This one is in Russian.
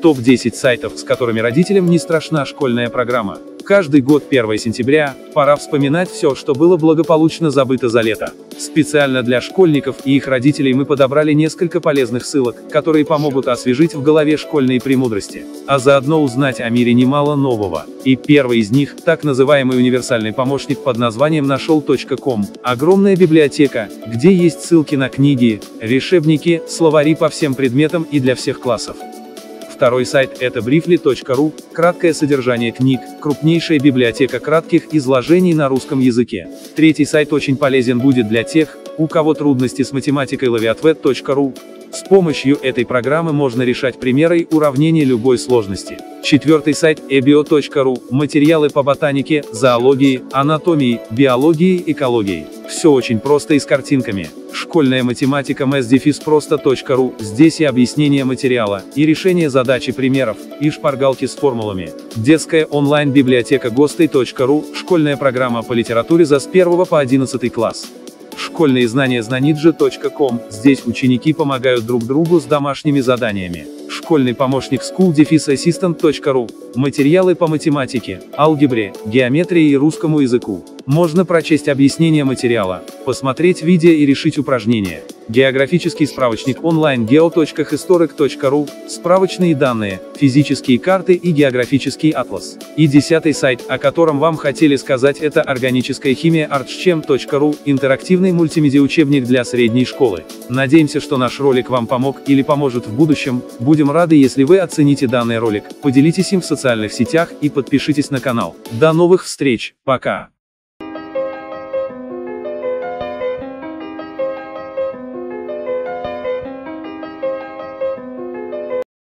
Топ-10 сайтов, с которыми родителям не страшна школьная программа. Каждый год 1 сентября, пора вспоминать все, что было благополучно забыто за лето. Специально для школьников и их родителей мы подобрали несколько полезных ссылок, которые помогут освежить в голове школьные премудрости, а заодно узнать о мире немало нового. И первый из них, так называемый универсальный помощник под названием нашел.ком. Огромная библиотека, где есть ссылки на книги, решебники, словари по всем предметам и для всех классов. Второй сайт – это briefly.ru, краткое содержание книг, крупнейшая библиотека кратких изложений на русском языке. Третий сайт очень полезен будет для тех, у кого трудности с математикой, laviatvet.ru. С помощью этой программы можно решать примеры и уравнения любой сложности. Четвертый сайт – ebio.ru, материалы по ботанике, зоологии, анатомии, биологии, экологии. Все очень просто и с картинками. Школьная математика math-просто.ru, здесь и объяснение материала, и решение задач и примеров, и шпаргалки с формулами. Детская онлайн-библиотека gostai.ru, школьная программа по литературе за с 1 по 11 класс. Школьные знания знанидже.com, здесь ученики помогают друг другу с домашними заданиями. Школьный помощник school-assistant.ru, материалы по математике, алгебре, геометрии и русскому языку. Можно прочесть объяснение материала, посмотреть видео и решить упражнения. Географический справочник онлайн geo.historic.ru, справочные данные, физические карты и географический атлас. И 10-й сайт, о котором вам хотели сказать, это органическая химия artschem.ru, интерактивный мультимедиа-учебник для средней школы. Надеемся, что наш ролик вам помог или поможет в будущем. Будем рады, если вы оцените данный ролик, поделитесь им в социальных сетях и подпишитесь на канал. До новых встреч, пока!